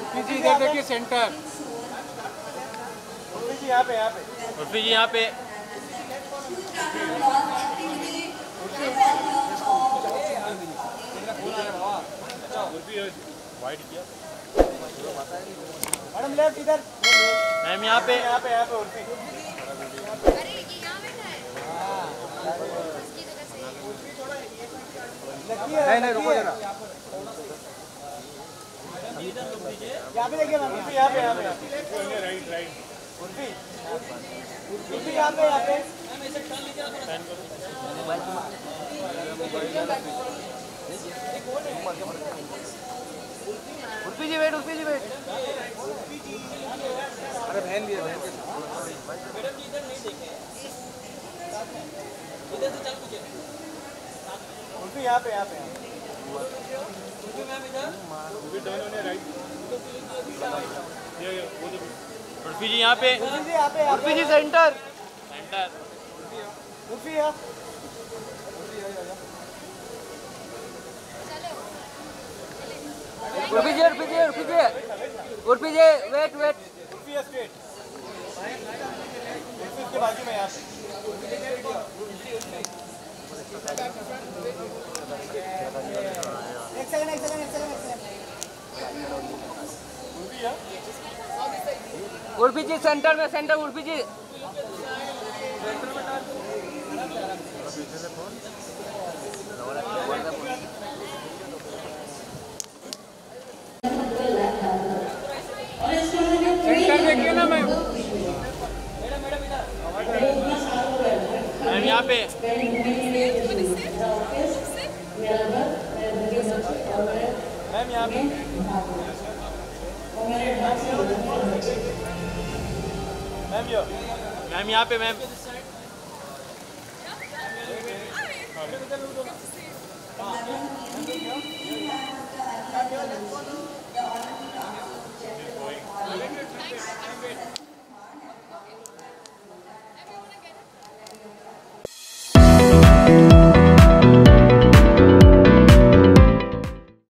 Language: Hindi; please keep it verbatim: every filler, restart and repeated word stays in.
उर्फी जी इधर देखिए सेंटर। उर्फी जी यहाँ पे यहाँ पे उर्फी जी यहाँ पे। मैडम लेफ्ट इधर। मैम यहाँ पे यहाँ पे यहाँ पे उर्फी। नहीं नहीं रुको जरा। यहाँ पे देखिए मैम उर्फी यहाँ पे यहाँ पे राइट राइट उर्फी उर्फी यहाँ पे यहाँ पे उर्फी जी वेट उर्फी जी वेट। अरे बहन भी है बहन के मैडम जी इधर नहीं देखे इधर से चल पूछे उर्फी यहाँ पे यहाँ पे उर्फी मैम इधर उर्फी डाउन होने राइट ये वो जो उर्फी जी यहाँ पे। उर्फी जी यहाँ पे उर्फी जी सेंटर सेंटर। उर्फी यहाँ उर्फी जी उर्फी जी उर्फी जी उर्फी जी वेट वेट। उर्फी है स्ट्रेट उर्फी के बाजू में यहाँ पे एक सेकंड एक सेकंड एक सेकंड उर्फी है उर्फी जी सेंटर में सेंटर उर्फी जी सेंटर देखिए ना मैम। मैम यहाँ पे। मैम यहाँ पे मैम यो मैम यहाँ पे मैम।